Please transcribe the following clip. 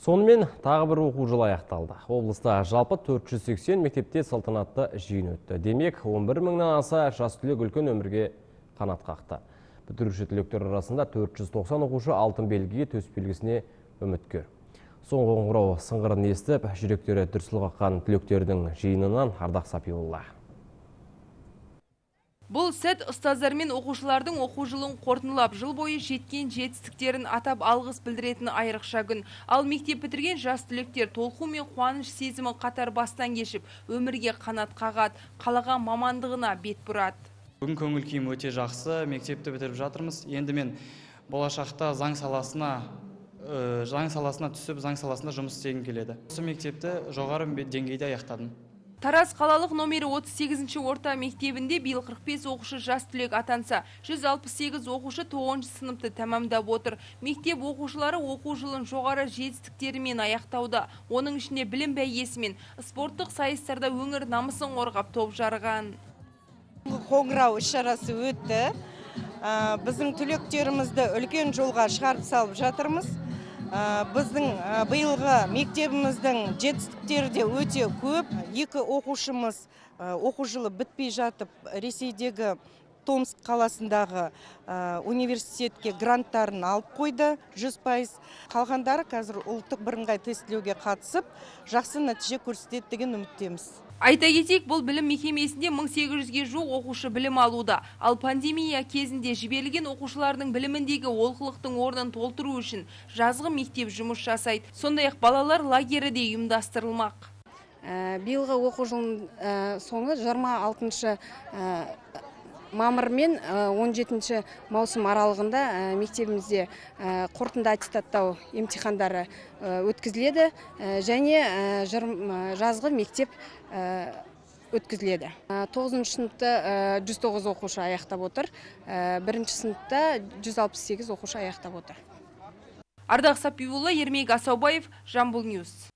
Сонымен тағы бір оқу жылы аяқталды. Облыста жалпы 480 мектепте салтанатты жиын өтті. Демек, 11 мыңнан аса жас түлек үлкен өмірге қанат қақты. Бітіруші түлектер арасында 490 оқушы алтын белгіге, төс белгісіне үміткер. Соңғы қоңырау сыңғырын естіп, жүректері дүрсіл қаққан түлектердің жиынынан Ардақ Сапиолла. Бұл сәт ұстаздар мен оқушылардың оқу жылын қорытындылап, жыл бойы жеткен жетістіктерін атап алғыс білдіретін айрықша күн. Ал мектеп бітірген жас түлектер толқу мен қуаныш сезімі қатар бастан кешіп, өмірге қанат қағады, қалаған мамандығына бет бұрады. Бүгін көңіл күйім өте жақсы, мектепті бітіріп жатырмыз. Енді мен болашақта заң саласына түсіп, заң саласында жұмыс істегім келеді. Осы мектепті жоғары деңгейде аяқтадым. Тараз қалалық номері 38-ші орта мектебінде биыл 45 оқушы жас түлек атанса, 168 оқушы 9 сыныпты тәмамдап отыр. Мектеп оқушылары оқу жылын жоғары жетістіктерімен аяқтауда. Оның ішінде білім бәйгесімен спорттық сайыстарда өңір намысын қорғап топ жарған. Қоңырау іс-шарасы өтті. Біздің түлектерімізді үлкен жолға шығарып салып жатырмыз. Біздің биылғы мектебіміздің жетістіктері де өте көп. Екі оқушымыз оқу жылы бітпей жатып Ресейдегі Томск қаласындағы университетке гранттарын алып қойды 100%. Қалғандары қазір ұлттық бірыңғай тестілеуге қатысып, жақсы нәтиже көрсетеді деген үміттеміз. Айта кетейік, бұл білім мекемесінде 1800-ге жуық оқушы білім алуда. Ал пандемия кезінде жіберілген оқушылардың біліміндегі олқылықтың орнын толтыру үшін жазғы мектеп жұмыс жасайды. Сондай-ақ балалар лагері де ұйымдастырылмақ. Биылғы оқу жылының соңы 26 мамыр мен 17 маусым аралығында мектебімізде қорытынды аттестаттау емтихандары өткізіледі және жазғы мектеп өткізіледі. 9 сыныпта 109 оқушы аяқтап отыр, 1 сыныпта 168 оқушы аяқтап отыр. Ардақ Сапиолла, Ермек Асаубаев, Жамбыл Ньюс.